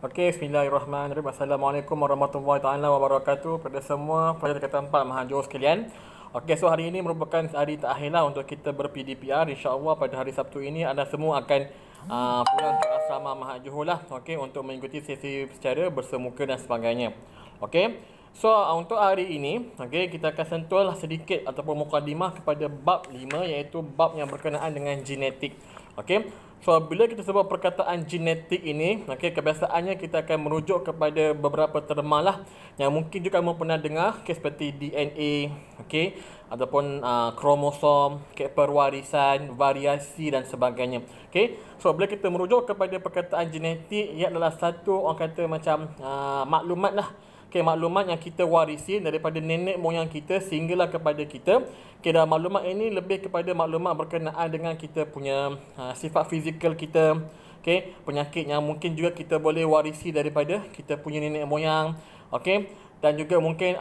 Okey, bismillahirrahmanirrahim. Assalamualaikum warahmatullahi taala wabarakatuh kepada semua pelajar tingkatan 4 mahasiswa sekalian. Okey, so hari ini merupakan hari terakhirlah untuk kita ber-PDPR. InsyaAllah pada hari Sabtu ini anda semua akan pulang ke asrama mahasiswa lah. Okey, untuk mengikuti sesi secara bersemuka dan sebagainya. Okey. So untuk hari ini, okey, kita akan sentuh sedikit ataupun mukadimah kepada bab 5, iaitu bab yang berkenaan dengan genetik. Okey. So bila kita sebut perkataan genetik ini, okey, kebiasaannya kita akan merujuk kepada beberapa terma lah yang mungkin juga kamu pernah dengar, okey, seperti DNA, okey, ataupun kromosom, okey, perwarisan, variasi dan sebagainya. Okey. So bila kita merujuk kepada perkataan genetik, ia adalah satu orang kata macam maklumat lah. Okay, maklumat yang kita warisi daripada nenek moyang kita sehinggalah kepada kita. Okay, dan maklumat ini lebih kepada maklumat berkenaan dengan kita punya sifat fizikal kita. Okay, penyakit yang mungkin juga kita boleh warisi daripada kita punya nenek moyang. Okay, dan juga mungkin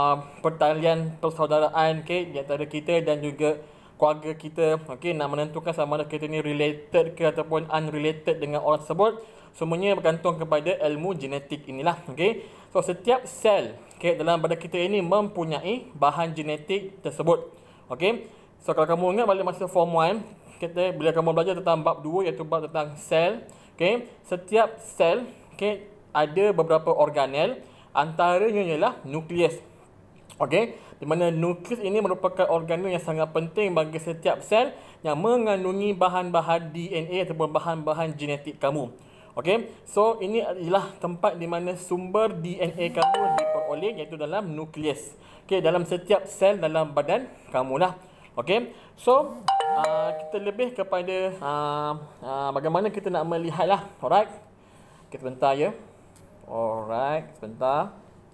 pertalian persaudaraan, okay, di antara kita dan juga keluarga kita. Okay, nak menentukan sama ada kita ni related ke ataupun unrelated dengan orang tersebut. Semuanya bergantung kepada ilmu genetik inilah. Okay. So setiap sel, okay, dalam badan kita ini mempunyai bahan genetik tersebut. Okay. So kalau kamu ingat balik masa form 1, kita bila kamu belajar tentang bab 2 iaitu bab tentang sel. Okay. Setiap sel, okay, ada beberapa organel, antaranya ialah nukleus. Okey, di mana nukleus ini merupakan organel yang sangat penting bagi setiap sel yang mengandungi bahan-bahan DNA ataupun bahan-bahan genetik kamu. Okey, so ini adalah tempat di mana sumber DNA kamu diperoleh, iaitu dalam nukleus. Okey, dalam setiap sel dalam badan kamu lah. Okey, so kita lebih kepada bagaimana kita nak melihat lah. Alright, kita sebentar ya. Alright, sebentar.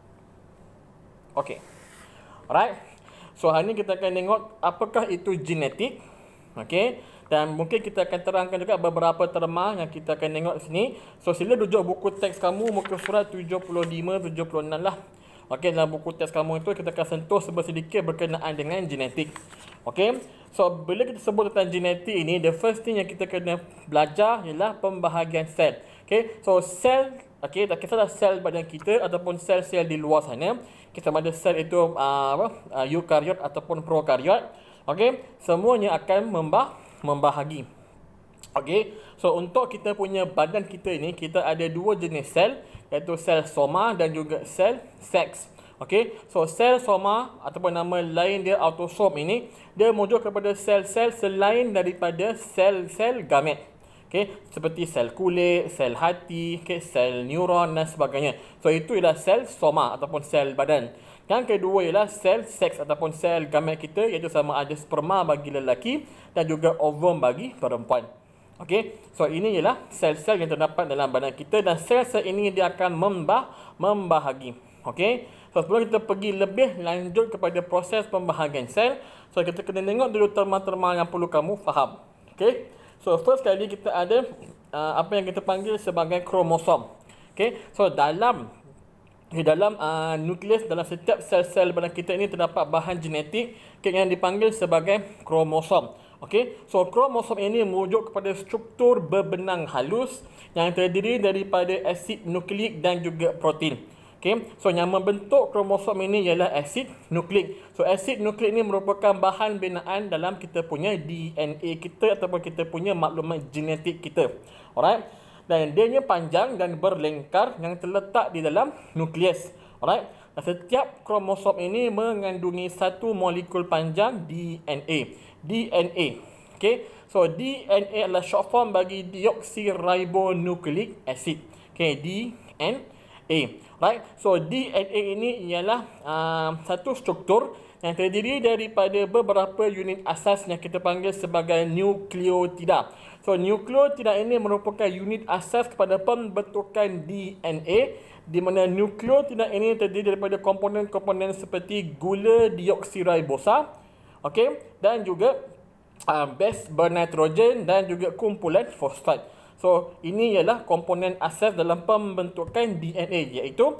Okey. Alright. So hari ni kita akan tengok apakah itu genetik. Okey. Dan mungkin kita akan terangkan juga beberapa terma yang kita akan tengok di sini. So sila rujuk buku teks kamu muka surat 75 76 lah. Okey, dalam buku teks kamu itu kita akan sentuh sedikit berkenaan dengan genetik. Okey. So bila kita sebut tentang genetik ini, the first thing yang kita kena belajar ialah pembahagian sel. Okey. So sel, okey, tak kisahlah sel badan kita ataupun sel-sel di luar sana. Kita ada sel itu eukariot ataupun prokariot. Okey, semuanya akan membahagi. Okey, so untuk kita punya badan kita ini, kita ada dua jenis sel, iaitu sel soma dan juga sel seks. Okey, so sel soma ataupun nama lain dia autosom ini, dia merujuk kepada sel-sel selain daripada sel-sel gamet. Okey, seperti sel kulit, sel hati, okay, sel neuron dan sebagainya. So itu ialah sel soma ataupun sel badan. Yang kedua ialah sel seks ataupun sel gamet kita, iaitu sama ada sperma bagi lelaki dan juga ovum bagi perempuan. Okey, so ini ialah sel-sel yang terdapat dalam badan kita dan sel-sel ini dia akan membahagi. Okey, so sebelum kita pergi lebih lanjut kepada proses pembahagian sel, so kita kena tengok dulu terma-terma yang perlu kamu faham. Okey, so first kali kita ada apa yang kita panggil sebagai kromosom. Okey, so dalam nukleus, dalam setiap sel-sel badan kita ini terdapat bahan genetik yang dipanggil sebagai kromosom. Okey, so kromosom ini merujuk kepada struktur berbenang halus yang terdiri daripada asid nukleik dan juga protein. Okey, so yang membentuk kromosom ini ialah asid nukleik. So asid nukleik ini merupakan bahan binaan dalam kita punya DNA kita ataupun kita punya maklumat genetik kita. Alright. Dan dia panjang dan berlingkar yang terletak di dalam nukleus. Alright. Dan setiap kromosom ini mengandungi satu molekul panjang DNA. DNA. Okay. So DNA adalah short form bagi deoksiribonucleic acid. Okay. DNA. Right. So DNA ini ialah satu struktur yang terdiri daripada beberapa unit asas yang kita panggil sebagai nukleotida. So nukleotida ini merupakan unit asas kepada pembentukan DNA, di mana nukleotida ini terdiri daripada komponen-komponen seperti gula deoksiribosa, okey, dan juga base bernitrogen dan juga kumpulan fosfat. So ini ialah komponen asas dalam pembentukan DNA, iaitu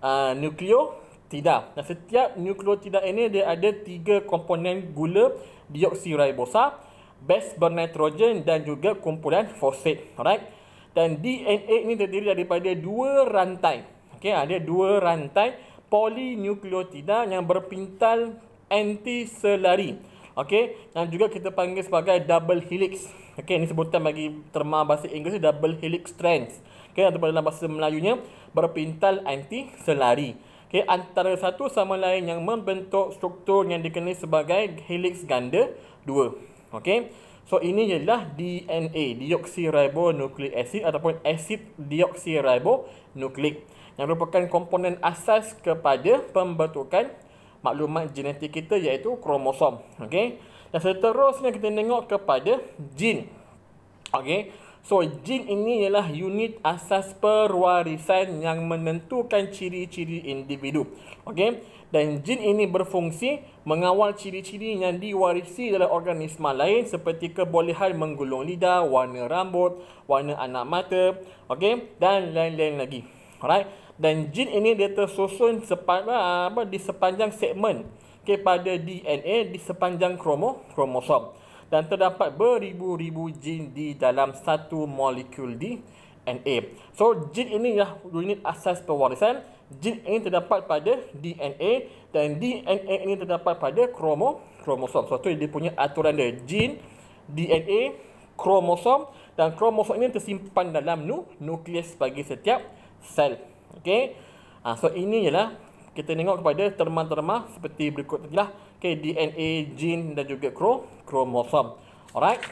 nukleotida. Dan setiap nukleotida ini dia ada 3 komponen gula deoksiribosa, base bernitrogen dan juga kumpulan fosfat. Alright. Dan DNA ini terdiri daripada dua rantai. Okey, ada dua rantai polinukleotida yang berpintal antiselari. Okey, yang juga kita panggil sebagai double helix. Okey, ini sebutan bagi terma bahasa Inggeris double helix strands. Okey, atau dalam bahasa Melayunya berpintal antiselari. Okey, antara satu sama lain yang membentuk struktur yang dikenali sebagai helix ganda 2. Okey. So ini ialah DNA, deoksiribonukleik acid ataupun asid deoksiribonukleik, yang merupakan komponen asas kepada pembentukan maklumat genetik kita iaitu kromosom. Okey. Dan seterusnya kita tengok kepada jin. Okey. So jin ini ialah unit asas perwarisan yang menentukan ciri-ciri individu. Okey. Dan jin ini berfungsi mengawal ciri-ciri yang diwarisi dalam organisma lain seperti kebolehan menggulung lidah, warna rambut, warna anak mata, okey, dan lain-lain lagi. Alright. Dan jin ini dia tersusun di sepanjang segmen, okey, pada DNA di sepanjang kromosom. Dan terdapat beribu-ribu jin di dalam satu molekul DNA. So jin ini ialah unit asas pewarisan. Jin ini terdapat pada DNA dan DNA ini terdapat pada kromosom. So itu dia punya aturan dia. Jin, DNA, kromosom, dan kromosom ini tersimpan dalam nukleus bagi setiap sel. Okey. So ini ialah kita tengok kepada terma-terma seperti berikut tadi lah. Okey, DNA, jin dan juga kromosom. Alright.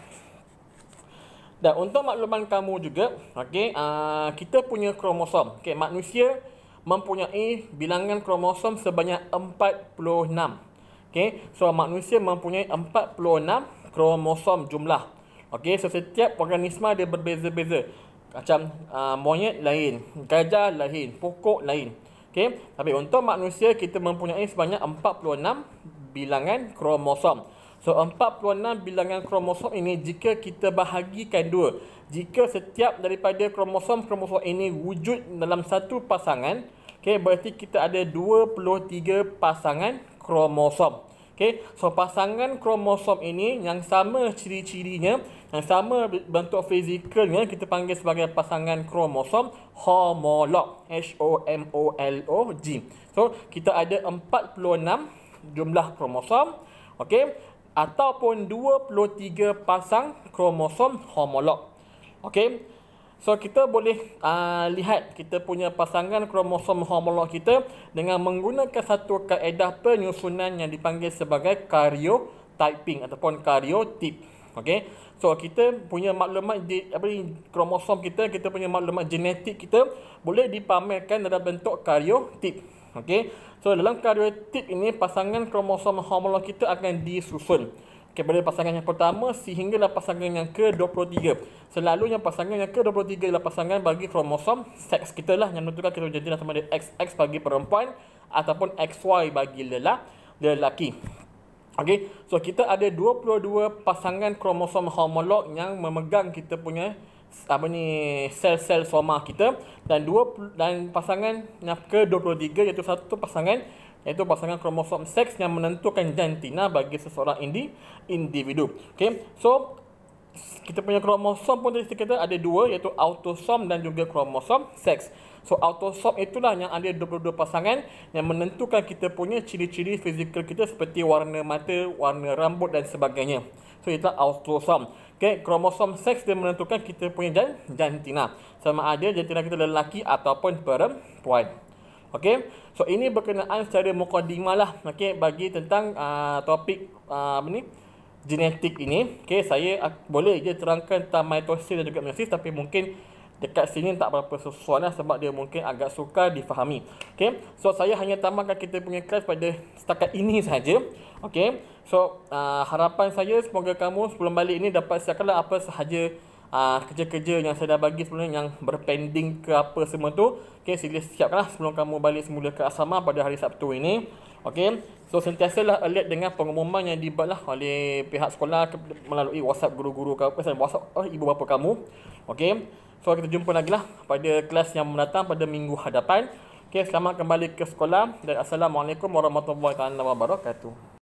Dan untuk makluman kamu juga, okey, kita punya kromosom. Okey, manusia mempunyai bilangan kromosom sebanyak 46. Okey, so manusia mempunyai 46 kromosom jumlah. Okey, so setiap organisma dia berbeza-beza. Macam monyet lain, gajah lain, pokok lain. Okey, tapi untuk manusia kita mempunyai sebanyak 46 bilangan kromosom. So 46 bilangan kromosom ini jika kita bahagikan dua, jika setiap daripada kromosom ini wujud dalam satu pasangan, okey, berarti kita ada 23 pasangan kromosom. Okey, so pasangan kromosom ini yang sama ciri-cirinya, yang sama bentuk fizikalnya, kita panggil sebagai pasangan kromosom homolog, HOMOLOG. So kita ada 46 jumlah kromosom, okey, ataupun 23 pasang kromosom homolog. Okey. So kita boleh lihat kita punya pasangan kromosom homolog kita dengan menggunakan satu kaedah penyusunan yang dipanggil sebagai karyotyping ataupun karyotip. Okey. So kita punya maklumat di kromosom kita punya maklumat genetik kita boleh dipamerkan dalam bentuk karyotip. Okey. So dalam karyotip ini pasangan kromosom homolog kita akan disusun kepada pasangan yang pertama sehinggalah pasangan yang ke-23. Selalunya pasangan yang ke-23 adalah pasangan bagi kromosom seks kita lah, yang menentukan kita jadi sama ada XX bagi perempuan ataupun XY bagi lelaki. Okey, so kita ada 22 pasangan kromosom homolog yang memegang kita punya sel-sel soma kita, dan pasangan yang ke-23 iaitu satu pasangan iaitu pasangan kromosom seks yang menentukan jantina bagi seseorang individu. Okey, so kita punya kromosom pun kita ada dua, iaitu autosom dan juga kromosom seks. So autosom itulah yang ada 22 pasangan yang menentukan kita punya ciri-ciri fizikal kita seperti warna mata, warna rambut dan sebagainya. So itulah autosom. Okey, kromosom seks dia menentukan kita punya jantina, sama ada jantina kita lelaki ataupun perempuan. Okey, so ini berkenaan secara mukadimah lah, okey, bagi tentang topik genetik ini. Okey, saya boleh je terangkan tentang mitosis dan juga meiosis, tapi mungkin dekat sini tak berapa sesuai lah sebab dia mungkin agak sukar difahami. Okey, so saya hanya tamatkan kita punya kelas pada setakat ini saja. Okey, so harapan saya semoga kamu sebelum balik ini dapat siapkanlah apa sahaja kerja-kerja yang saya dah bagi sebelum yang berpending ke apa semua tu. Okey, sila siapkanlah sebelum kamu balik semula ke asrama pada hari Sabtu ini. Okey, so sentiasalah alert dengan pengumuman yang dibuatlah oleh pihak sekolah melalui WhatsApp guru-guru ke apa, WhatsApp ibu bapa kamu. Okey, so kita jumpa lagi lah pada kelas yang mendatang pada minggu hadapan. Okey, selamat kembali ke sekolah dan Assalamualaikum warahmatullahi wabarakatuh.